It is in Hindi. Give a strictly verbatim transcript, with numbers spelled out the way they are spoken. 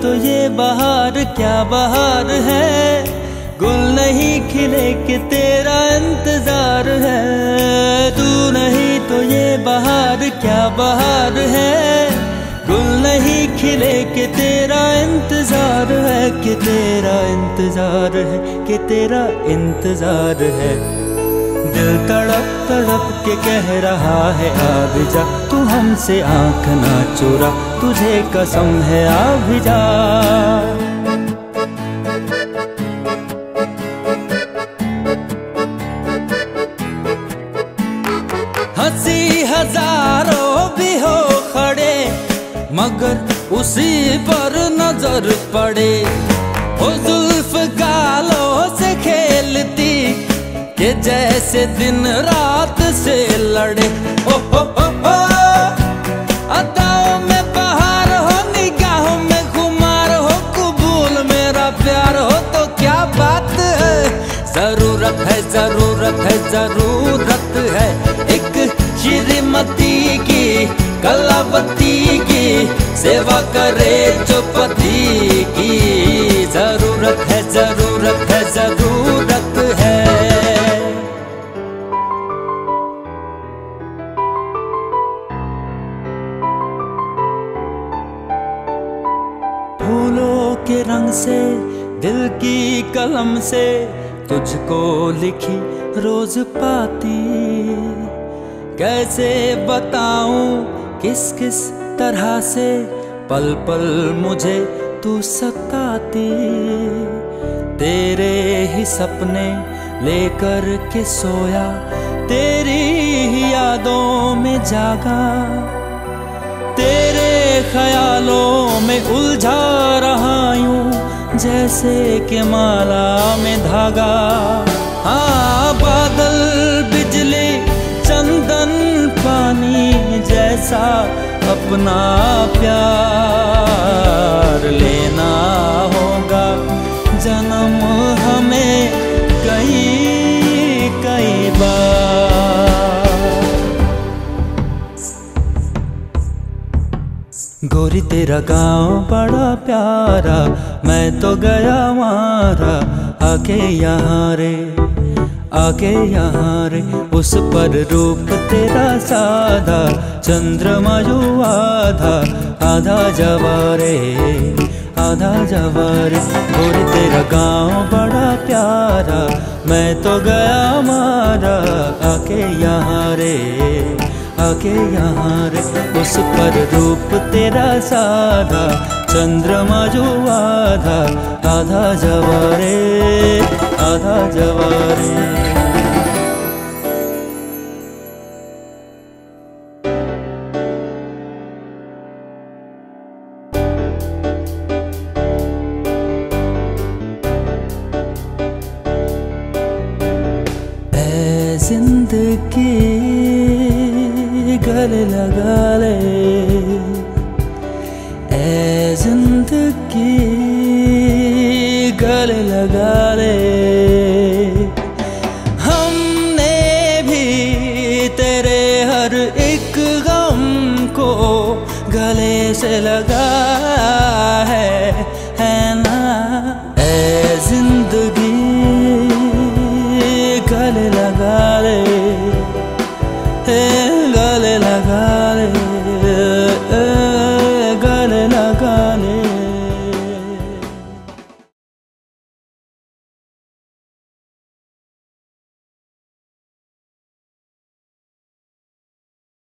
तो ये बहार क्या बहार है, गुल नहीं खिले कि तेरा इंतजार है। तू नहीं तो ये बहार क्या बहार है, गुल नहीं खिले कि तेरा इंतजार है, कि तेरा इंतजार है, कि तेरा इंतजार है। दिल तड़प तड़प के कह रहा है आ भी जा, तू हमसे आंख ना चुरा, तुझे कसम है आ भी जा। हंसी हजारों भी हो खड़े, मगर उसी पर नजर पड़े। वो जुल्फ गालों से खेलती कि जैसे दिन रात से लड़े। ओ हो हो हो, अदाओं में बहार हो, निगाहों में खुमार हो, कबूल मेरा प्यार हो तो क्या बात है। जरूरत है जरूरत है जरूरत है एक श्रीमती की, कलावती की, सेवा करे जो पति की। जरूरत है जरूरत है जरूरत है। फूलों के रंग से, दिल की कलम से, तुझको लिखी रोज पाती। कैसे बताऊं किस किस तरह से, पल पल मुझे तू सताती। तेरे ही सपने लेकर के सोया, तेरी ही यादों में जागा, तेरे ख्यालों में उलझा रहा यूं जैसे कि माला में धागा। हाँ, बादल बिजली चंदन पानी जैसा अपना प्यार लेना होगा। जन्म हमें कई कई बार। गोरी तेरा गाँव बड़ा प्यारा, मैं तो गया मारा। आके यहाँ रे, आके यहाँ रे, उस पर रूप तेरा साधा। चंद्रमा जो आधा, आधा जवारे, आधा जवारे। गोरी तेरा गाँव बड़ा प्यारा, मैं तो गया मारा। आके यहाँ रे, आके यहाँ रे, उस पर रूप तेरा साधा। चंद्रमा जो आधा, आधा जवारे, आधा जवारे। जिंदगी गले लगा ले, ऐ जिंदगी गले लगा ले। हमने भी तेरे हर एक गम को गले से लगाया है, है ना। ऐ जिंदगी गले लगा ले, गले लगा ले।